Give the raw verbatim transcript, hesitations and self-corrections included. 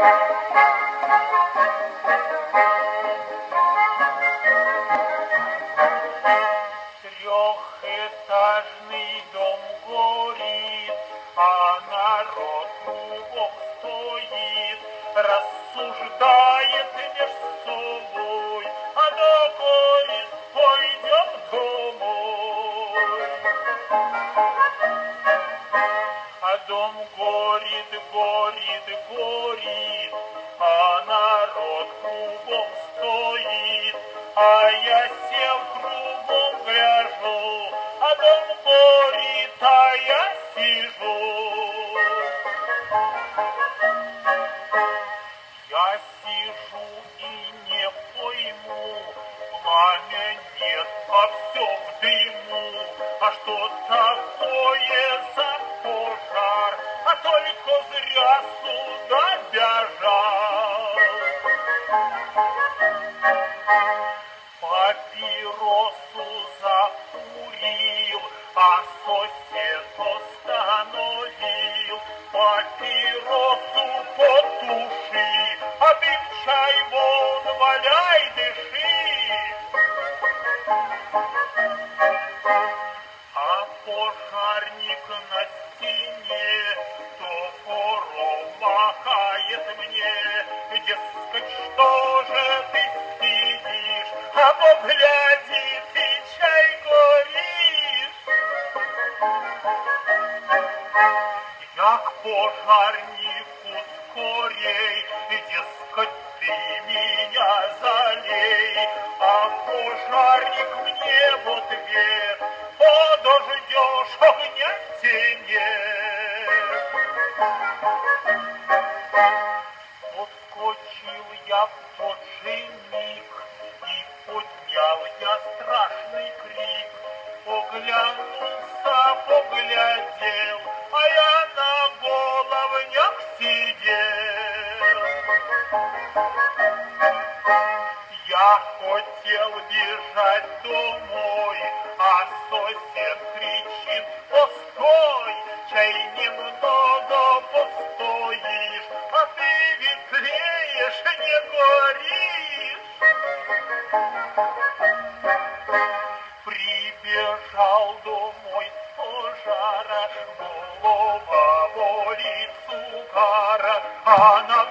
Трехэтажный дом горит, а народ кругом стоит, рассуждает между собой, а докорит, пойдем домой. А дом горит, горит, горит, а народ кругом стоит, а я сел кругом гляжу, а дом горит, а я сижу. Я сижу и не пойму, пламя нет, а все в дыму. А что такое за пожар? А только зря сюда бежал. Папиросу закурил, а сосед остановил. Папиросу потуши, а дым чай вон валяй, дыши. А пожарник на стене топором махает мне, дескать, что же ты сидишь, а погляди, ты чай горишь. Я к пожарнику скорей, дескать, ты меня залей, а пожарник мне в ответ: подождешь, огня нет. Подскочил я в тот же миг и поднял я страшный крик. Оглянулся, поглядел, а я на головнях сидел. Я хотел бежать домой, а сосед кричит: постой, чай немного постоишь, а ты ведь тлеешь, не горишь. Прибежал домой с пожара, голова болит с угара, а на